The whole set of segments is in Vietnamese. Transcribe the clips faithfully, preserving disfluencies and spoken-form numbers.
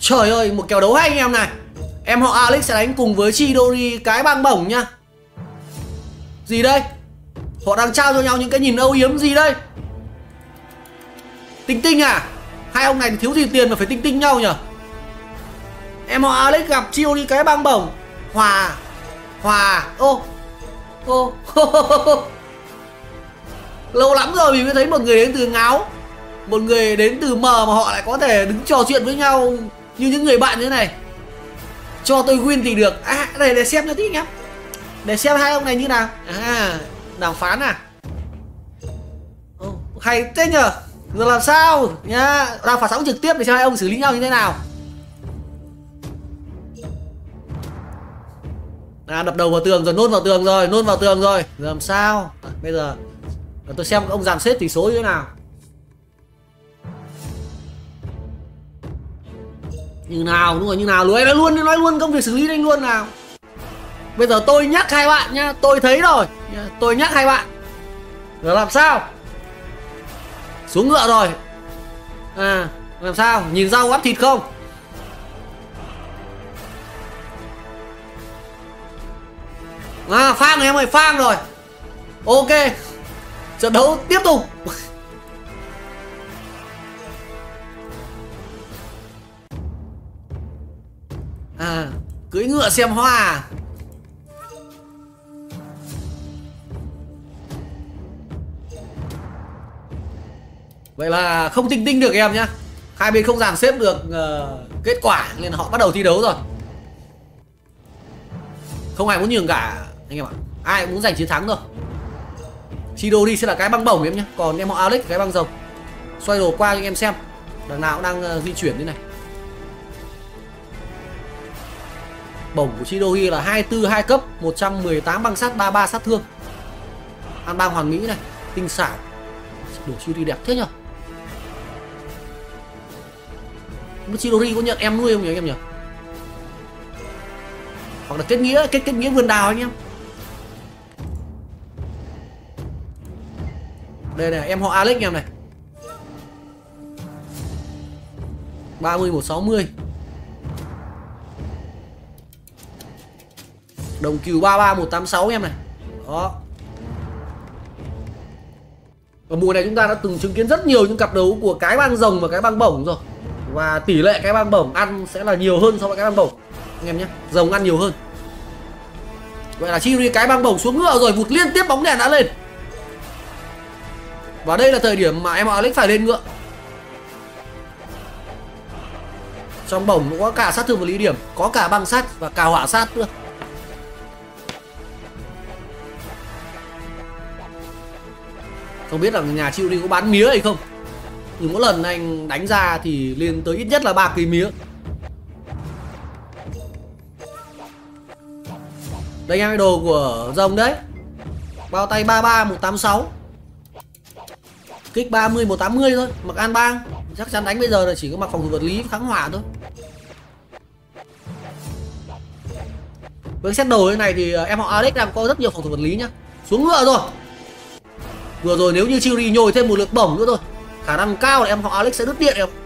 Trời ơi, một kèo đấu hay anh em này. Em họ Alex sẽ đánh cùng với Chidori cái băng bổng nhá. Gì đây? Họ đang trao cho nhau những cái nhìn âu yếm gì đây? Tinh tinh à? Hai ông này thì thiếu gì tiền mà phải tinh tinh nhau nhở? Em họ Alex gặp Chidori cái băng bổng. Hòa. Hòa. Ô. Ô. Lâu lắm rồi mình mới thấy một người đến từ ngáo, một người đến từ mờ mà họ lại có thể đứng trò chuyện với nhau như những người bạn như thế này. Cho tôi win thì được. À đây để xem cho tí nhá. Để xem hai ông này như nào. À đàm phán à. Ồ, hay thế nhờ. Giờ làm sao nhá. Đang phát sóng trực tiếp để xem hai ông xử lý nhau như thế nào. À đập đầu vào tường rồi, nôn vào tường rồi, nôn vào tường rồi. Giờ làm sao à, bây giờ tôi xem ông dàn xếp tỷ số như thế nào. Như nào, đúng rồi, như nào luôn, nói luôn, nói luôn công việc xử lý anh luôn nào. Bây giờ tôi nhắc hai bạn nhá, tôi thấy rồi, tôi nhắc hai bạn. Giờ làm sao? Xuống ngựa rồi. À, làm sao? Nhìn rau bắp thịt không? À, phang rồi em ơi, phang rồi. Ok. Trận đấu tiếp tục. À, cưỡi ngựa xem hoa. Vậy là không tinh tinh được em nhá. Hai bên không dàn xếp được uh, kết quả nên họ bắt đầu thi đấu rồi. Không ai muốn nhường cả anh em ạ. Ai cũng muốn giành chiến thắng thôi. Chidori sẽ là cái băng bổng em nhé. Còn em họ Alex cái băng rồng. Xoay đồ qua cho anh em xem. Đằng nào cũng đang uh, di chuyển thế này. Bổng của Chidori là hai mươi tư hai cấp, một trăm mười tám băng sát, ba mươi ba sát thương. An bang hoàn mỹ này, tinh xảo. Đồ Chidori đẹp thế nhở. Chidori có nhận em nuôi không nhỉ anh em nhỉ? Hoặc là kết nghĩa, kết kết nghĩa vườn đào anh em. Đây này, em họ Alex em này. ba mươi một sáu mươi. Đồng cừu ba ba một tám sáu em này. Đó. Ở mùa này chúng ta đã từng chứng kiến rất nhiều những cặp đấu của cái băng rồng và cái băng bổng rồi. Và tỷ lệ cái băng bổng ăn sẽ là nhiều hơn so với cái băng bổng anh em nhé. Rồng ăn nhiều hơn. Vậy là Chidori cái băng bổng xuống ngựa rồi, vụt liên tiếp bóng đèn đã lên. Và đây là thời điểm mà em Alex phải lên ngựa. Trong bổng cũng có cả sát thương và lý điểm, có cả băng sát và cả hỏa sát nữa. Không biết là nhà Chidori có bán mía hay không. Nhưng mỗi lần anh đánh ra thì lên tới ít nhất là ba cây mía. Đây em đồ của rồng đấy. Bao tay ba ba một tám sáu. Kích ba mươi một tám mươi thôi. Mặc an bang. Chắc chắn đánh bây giờ là chỉ có mặc phòng thủ vật lý kháng hỏa thôi. Với set đồ như này thì em họ Alex đang có rất nhiều phòng thủ vật lý nhá. Xuống ngựa rồi. Vừa rồi nếu như Chidori nhồi thêm một lượt bổng nữa thôi, khả năng cao là em họ Alex sẽ đứt điện em.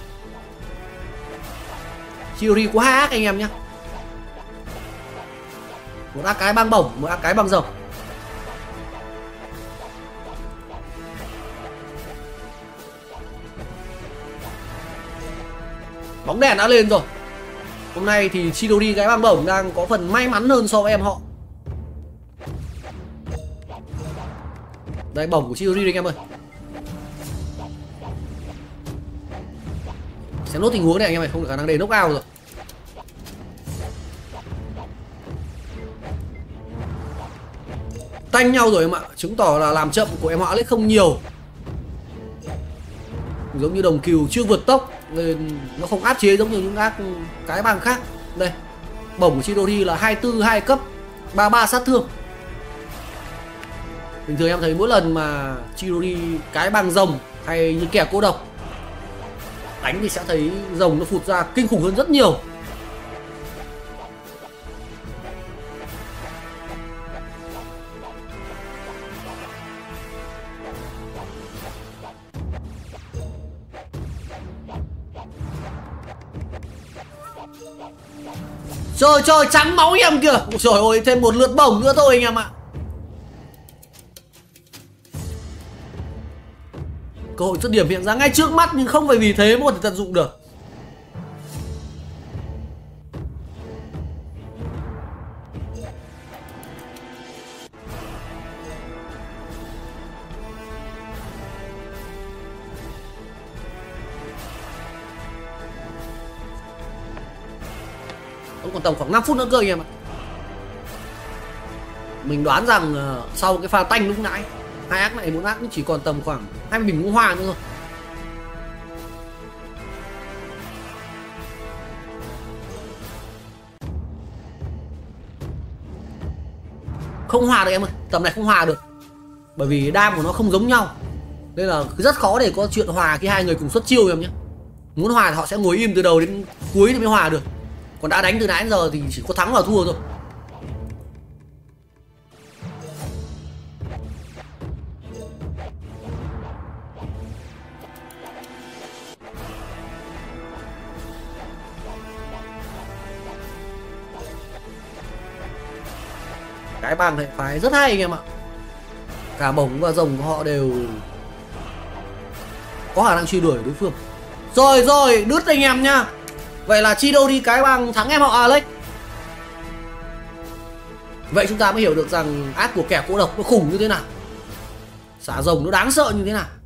Chidori quá ác anh em nhé. Một ác cái băng bổng, một ác cái băng rồng. Bóng đèn đã lên rồi. Hôm nay thì Chidori cái băng bổng đang có phần may mắn hơn so với em họ. Đây bổng của Chidori anh em ơi. Sẽ nốt tình huống này anh em ơi, không được khả năng để knock out rồi. Tanh nhau rồi em ạ, chứng tỏ là làm chậm của em họ Alex không nhiều. Giống như đồng cừu chưa vượt tốc nên nó không áp chế giống như những ác cái băng khác. Đây, bổng của Chidori là hai mươi tư hai cấp, ba mươi ba sát thương. Bình thường em thấy mỗi lần mà Chidori cái băng rồng hay như kẻ cô độc đánh thì sẽ thấy rồng nó phụt ra kinh khủng hơn rất nhiều. Trời trời, trắng máu anh em kìa. Ôi trời ơi, thêm một lượt bổng nữa thôi anh em ạ. Cơ hội xuất điểm hiện ra ngay trước mắt nhưng không phải vì thế mà có thể tận dụng được. Còn tầm khoảng năm phút nữa cơ anh em ạ. Mình đoán rằng uh, sau cái pha tanh lúc nãy, hai ác này muốn ác chỉ còn tầm khoảng hai mươi bình ngũ hoa nữa thôi. Không hòa được em ơi, tầm này không hòa được. Bởi vì đam của nó không giống nhau, nên là rất khó để có chuyện hòa khi hai người cùng xuất chiêu em nhé. Muốn hòa thì họ sẽ ngồi im từ đầu đến cuối thì mới hòa được. Còn đã đánh từ nãy đến giờ thì chỉ có thắng và thua thôi. Cái bang hệ phái rất hay anh em ạ. Cả bổng và rồng của họ đều có khả năng truy đuổi đối phương. Rồi rồi, đứt anh em nhá. Vậy là chi đâu đi cái bang thắng em họ Alex. Vậy chúng ta mới hiểu được rằng ác của kẻ cô độc nó khủng như thế nào, xả rồng nó đáng sợ như thế nào.